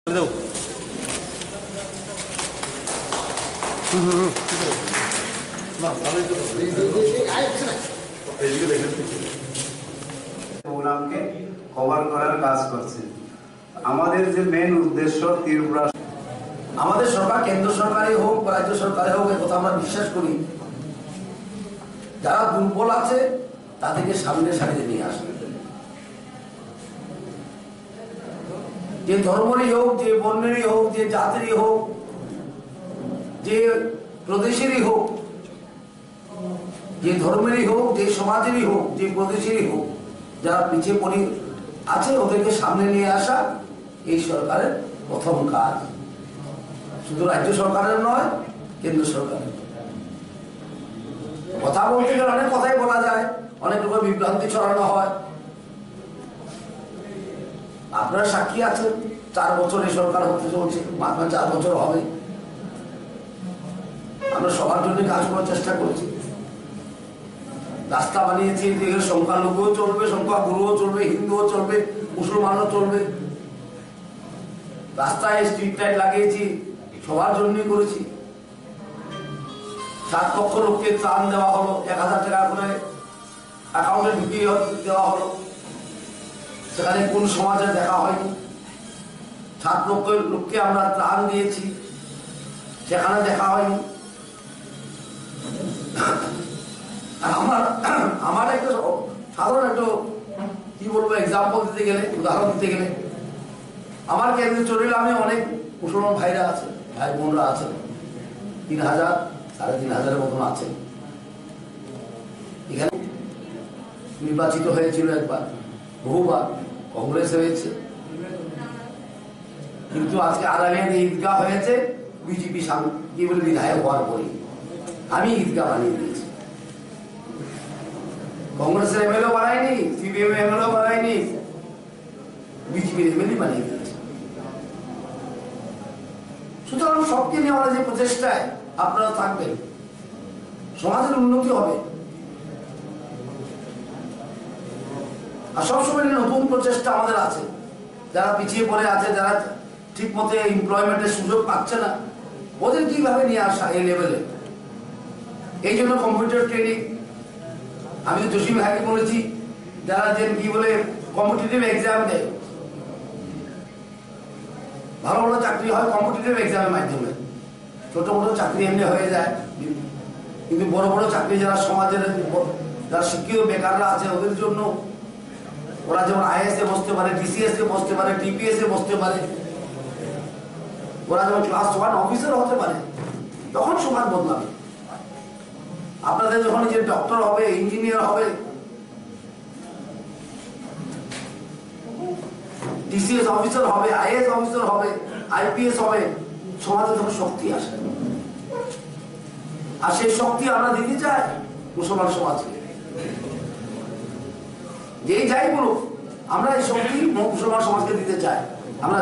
দাও প্রোগ্রামকে কভার করার কাজ করছে। আমাদের যে মেন উদ্দেশ্য ত্রিপুরা, আমাদের সরকার কেন্দ্র সরকারই হোক রাজ্য সরকারই হোক, কথা আমরা বিশ্বাস করি যারা দুর্বল আছে তাদেরকে সামনে সারিয়ে নিয়ে আসবে। যে ধর্মেরই হোক, যে বর্ণেরই হোক, যে জাতিরই হোক, যে প্রদেশেরই হোক, যে ধর্মেরই হোক, যে সমাজেরই হোক, যে প্রদেশেরই হোক, যারা পিছিয়ে পড়ে আছে ওদেরকে সামনে নিয়ে আসা এই সরকারের প্রথম কাজ। শুধু রাজ্য সরকারের নয়, কেন্দ্র সরকারের। কথা বলতে গেলে অনেক কথাই বলা যায়, অনেক রকম বিভ্রান্তি ছড়ানো হয়। আপনারা সাক্ষী আছেন, 4 বছর এই সরকার হতে চলছে, মাত্র 4 বছর হবে। আমরা সবার জন্য কাজ করার চেষ্টা করেছি। রাস্তা বানিয়েছি, সংখ্যালঘুও চলবে, সংখ্যাগুরুও চলবে, হিন্দুও চলবে, মুসলমানও চলবে। রাস্তায় স্ট্রিট লাইট লাগিয়েছি, সবার জন্যই করেছি। 7 লক্ষ লোককে ত্রাণ দেওয়া হলো, 1000 টাকা করে অ্যাকাউন্টে ঢুকিয়ে দেওয়া হলো। সেখানে কোন সমাজে দেখা হয়নি। 7 লক্ষ লোককে আমরা ত্রাণ দিয়েছি, সেখানে দেখা হয়নি। আমার একটা সাধারণ একটা কি বলবো এক্সাম্পল দিতে গেলে, উদাহরণ দিতে গেলে, আমার কেন্দ্রে চলে এলে আমি অনেক মুসলমান ভাইরা আছে, ভাই বোনরা আছে, 3000 3500 মতন আছে। এখানে নির্বাচিত হয়েছিল একবার, বহুবার কংগ্রেস হয়েছে, কিন্তু আজকে আলামিয়াতে ঈদগাহ হয়েছে বিজেপি কি বলে বিধায়ক হওয়ার পরে। আমি ঈদগাহ বানিয়ে দিয়েছি। কংগ্রেসের এমএলএ বানায়নি, সিপিএম এমএলএ বানায়নি, বিজেপির এমএলএ বানিয়ে দিয়েছে। সুতরাং সবকে নিয়ে আমরা যে প্রচেষ্টায় আপনারা থাকবেন, সমাজের উন্নতি হবে। আর সবসময় নতুন প্রচেষ্টা আমাদের আছে। যারা পিছিয়ে পড়ে আছে, যারা ঠিক মতো এমপ্লয়মেন্টের সুযোগ পাচ্ছে না, ওদের কিভাবে নিয়ে আসা এই লেভেলে। এই জন্য কম্পিউটার ট্রেনিং আমি জসিম ভাইকে বলেছি, যারা যে কি বলে কম্পিটিটিভ এক্সাম দেয়, ভালো ভালো চাকরি হয় কম্পিটিটিভ এক্সামের মাধ্যমে। ছোট মোটো চাকরি এমনি হয়ে যায়, কিন্তু বড় বড় চাকরি যারা সমাজের যারা শিক্ষিত বেকাররা আছে ওদের জন্য, ওরা যেমন আইএস এ বসতে পারে, ডিসিএস এ বসতে পারে, টিপিএস এ বসতে পারে, ওরা যেমন ক্লাস 1 অফিসার হতে পারে, তখন সমাজ বদলাবে। আপনাদের যখন যে ডক্টর হবে, ইঞ্জিনিয়ার হবে, ডিসিএস অফিসার হবে, আইএস অফিসার হবে, আইপিএস হবে, সমাজে তখন শক্তি আসে। আর সেই শক্তি আমরা দিতে চাই মুসলমান সমাজকে। যেই যাই বলুক, আমরা এই শক্তি মুসলমান সমাজকে দিতে চাই।